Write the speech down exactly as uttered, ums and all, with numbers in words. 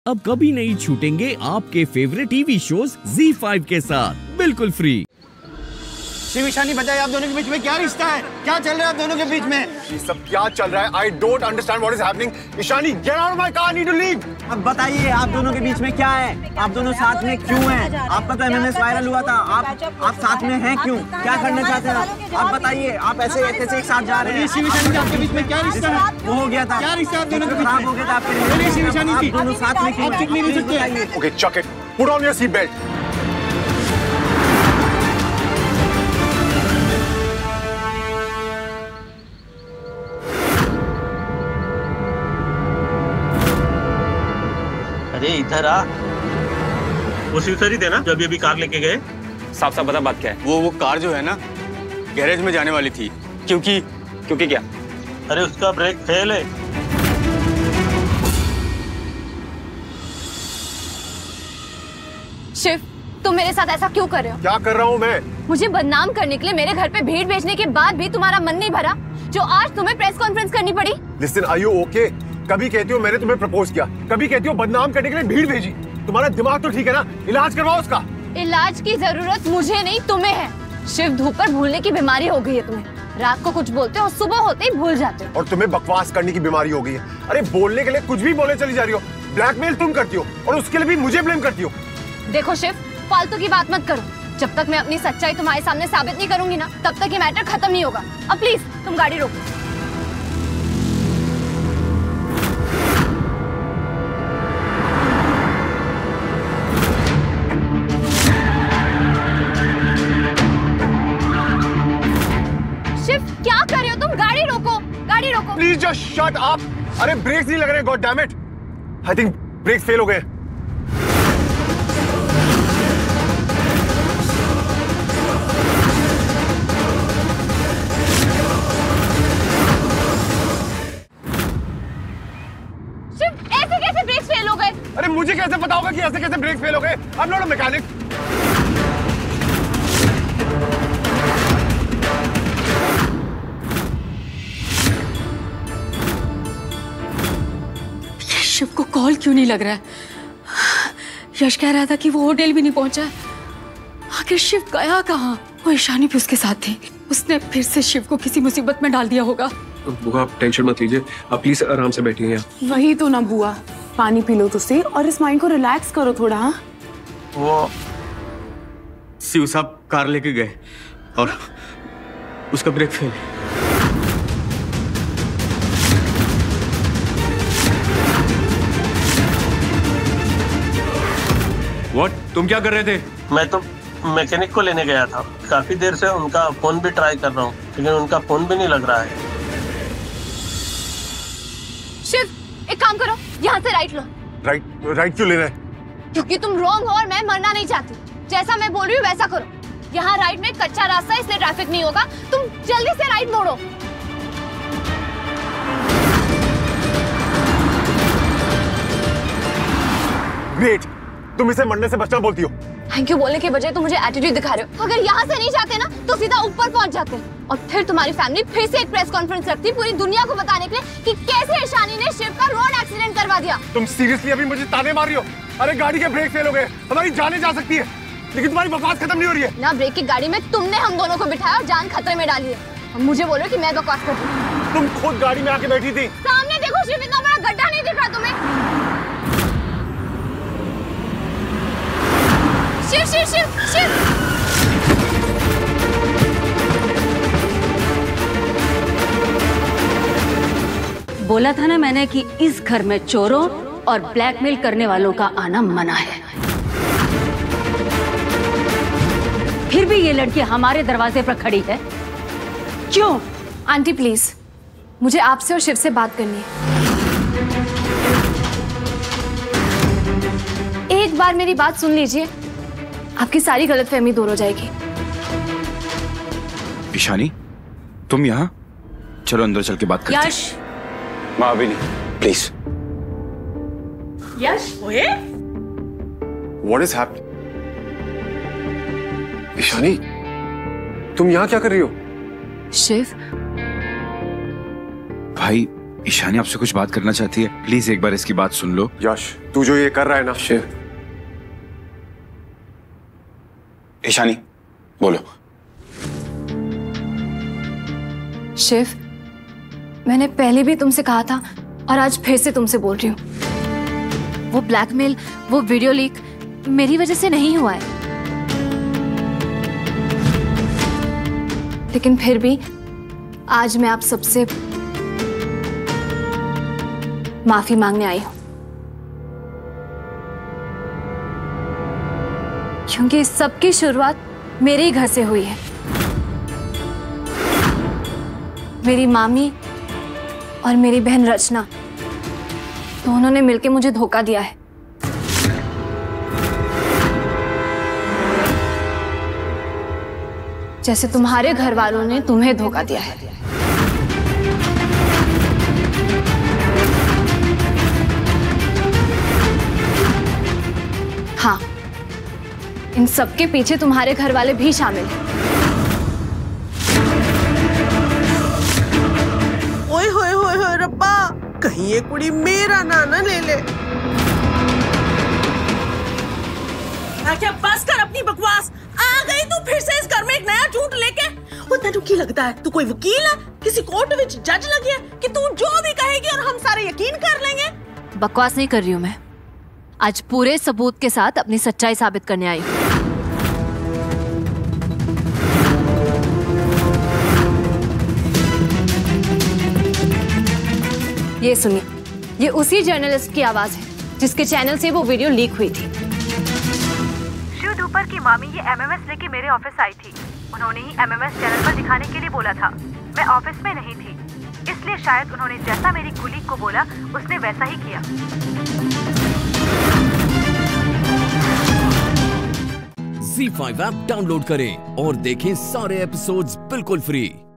अब कभी नहीं छूटेंगे आपके favourite TV shows Zee five के साथ बिल्कुल फ्री। शिव ईशानी, बताइए आप दोनों के बीच में क्या रिश्ता है? क्या चल रहा है आप दोनों के बीच में? ये सब क्या चल रहा है? I don't understand what is happening. Ishani, get out of my car, I need to leave. अब बताइए आप दोनों के बीच में क्या है? आप दोनों साथ में क्यों हैं? आपका तो एमएमएस वायरल हुआ था। आप आप साथ में हैं क्यों? क्या करना चाहते हैं आप? आप बताइए। आप ऐसे कैसे एक साथ जा रहे हैं? शिव ईशानी, आपके बीच में क्या रिश्ता है? वो हो गया था। क्या रिश्ता है आप दोनों का? खराब हो गया था आपके लिए। शिव ईशानी जी, दोनों साथ में क्यों? आप चुप नहीं सकते। Okay, chuck it. Put on your seat belt. अरे इधर आ। वो शिव सर ही थे ना जो अभी अभी कार लेके गए? साफ साफ बता बात क्या है? वो वो कार जो है ना गैरेज में जाने वाली थी। क्योंकि क्योंकि क्या? अरे उसका ब्रेक फेल है। शिव, तुम मेरे साथ ऐसा क्यों कर रहे हो? क्या कर रहा हूँ मैं? मुझे बदनाम करने के लिए मेरे घर पे भीड़ भेजने के बाद भी तुम्हारा मन नहीं भरा, जो आज तुम्हें प्रेस कॉन्फ्रेंस करनी पड़ी। Listen, are you okay? कभी कहती हो मैंने तुम्हें प्रपोज किया, कभी कहती हो बदनाम करने के लिए भीड़ भेजी। तुम्हारा दिमाग तो ठीक है ना? इलाज करवाओ उसका। इलाज की जरूरत मुझे नहीं, तुम्हें है। शिव, धूप पर भूलने की बीमारी हो गई है तुम्हें। रात को कुछ बोलते हो, सुबह होते ही भूल जाते हो। और तुम्हें बकवास करने की बीमारी हो गई है। अरे बोलने के लिए कुछ भी बोले चली जा रही हो। ब्लैकमेल तुम करती हो और उसके लिए भी मुझे ब्लेम करती हो। देखो शिव, फालतू की बात मत करो। जब तक मैं अपनी सच्चाई तुम्हारे सामने साबित नहीं करूंगी ना, तब तक ये मैटर खत्म नहीं होगा। अब प्लीज तुम गाड़ी रोको। क्या कर रहे हो तुम? गाड़ी रोको, गाड़ी रोको। Please just shut up. अरे ब्रेक्स नहीं लग रहे, god damn it. I think brakes fail हो गए। शिव, ऐसे कैसे ब्रेक्स फेल हो गए? अरे मुझे कैसे पता होगा कि ऐसे कैसे ब्रेक्स फेल हो गए? I am not a mechanic. Shiv को कॉल क्यों नहीं लग रहा है? यश कह रहा था कि वो होटल भी नहीं पहुंचा है। आखिर शिव गया कहाँ? वो ईशानी भी उसके साथ थी। उसने फिर से शिव को किसी मुसीबत में डाल दिया होगा। बुआ आप टेंशन मत लीजिए, आप प्लीज आराम से बैठिए यहाँ। वही तो ना बुआ, पानी पी लो तो सही और इस माइंड को रिलैक्स करो थोड़ा। हाँ, वो शिव साहब कार लेके गए और उसका ब्रेक फेल। What? तुम क्या कर रहे थे? मैं तो मैकेनिक को लेने गया था। काफी देर से उनका फोन भी ट्राई कर रहा हूँ, लेकिन उनका फोन भी नहीं लग रहा है। शिव, एक काम करो, यहाँ से राइट लो। राइट राइट क्यों लेना है? क्योंकि तुम रॉन्ग हो और मैं मरना नहीं चाहती। जैसा मैं बोल रही हूँ वैसा करो। यहाँ राइट में कच्चा रास्ता है, इसलिए ट्रैफिक नहीं होगा। तुम जल्दी से राइट मोड़ो। ग्रेट, तुम इसे मरने से बचना बोलती हो। थैंक यू बोलने के बजाय तुम मुझे एटीट्यूड दिखा रहे हो। अगर यहाँ से नहीं जाते ना तो सीधा ऊपर पहुँच जाते और फिर तुम्हारी फैमिली फिर से एक प्रेस कॉन्फ्रेंस रखती पूरी दुनिया को बताने के लिए कि कैसे ईशानी ने शिव का रोड एक्सीडेंट करवा दिया। तुम सीरियसली अभी मुझे ताने मार रही हो? अरे गाड़ी के ब्रेक फेल हो गए, हमारी जाने जा सकती है, लेकिन तुम्हारी बकवास खत्म नहीं हो रही है ना। ब्रेक की गाड़ी में तुमने हम दोनों को बिठाया और जान खतरे में डाली है। और मुझे बोलो कि मैं बकवास कर रही हूँ। तुम खुद गाड़ी में आके बैठी थी। सामने देखो शिव, इतना बड़ा गड्ढा नहीं दिख रहा तुम्हें? शिव शिव शिव शिव बोला था ना मैंने कि इस घर में चोरों और ब्लैकमेल करने वालों का आना मना है। फिर भी ये लड़की हमारे दरवाजे पर खड़ी है, क्यों? आंटी प्लीज, मुझे आपसे और शिव से बात करनी है। एक बार मेरी बात सुन लीजिए, आपकी सारी गलतफहमी दूर हो जाएगी। ईशानी, तुम यहाँ? चलो अंदर चल के बात करते हैं। यश, माँ अभी नहीं, प्लीज। यश, ओए? What is happening? ईशानी, तुम यहाँ क्या कर रही हो? शिव, भाई ईशानी आपसे कुछ बात करना चाहती है, प्लीज एक बार इसकी बात सुन लो। यश, तू जो ये कर रहा है ना। शिव, ईशानी बोलो। शिव, मैंने पहले भी तुमसे कहा था और आज फिर से तुमसे बोल रही हूँ, वो ब्लैकमेल, वो वीडियो लीक मेरी वजह से नहीं हुआ है। लेकिन फिर भी आज मैं आप सबसे माफी मांगने आई हूं, क्योंकि इस सब की शुरुआत मेरे ही घर से हुई है। मेरी मामी और मेरी बहन रचना दोनों ने मिलकर मुझे धोखा दिया है। जैसे तुम्हारे घर वालों ने तुम्हें धोखा दिया है। हाँ, इन सबके पीछे तुम्हारे घर वाले भी शामिल हैं। ओए होए होए होए रब्बा, कहीं ये कुड़ी मेरा नाना ले ले। क्या बस कर अपनी बकवास, आ गई तू फिर से इस घर में एक नया झूठ लेके। वो तेनू की लगता है तू कोई वकील है, किसी कोर्ट विच जज लगी है कि तू जो भी कहेगी और हम सारे यकीन कर लेंगे। बकवास नहीं कर रही हूँ मैं, आज पूरे सबूत के साथ अपनी सच्चाई साबित करने आई हूँ। ये सुनिए, ये उसी जर्नलिस्ट की आवाज है जिसके चैनल से वो वीडियो लीक हुई थी। शिव डूपर की मामी ये एमएमएस लेके मेरे ऑफिस आई थी। उन्होंने ही एमएमएस चैनल पर दिखाने के लिए बोला था। मैं ऑफिस में नहीं थी, इसलिए शायद उन्होंने जैसा मेरी कुलीग को बोला उसने वैसा ही किया। ज़ी फाइव ऐप डाउनलोड करें और देखें सारे एपिसोड्स बिल्कुल फ्री।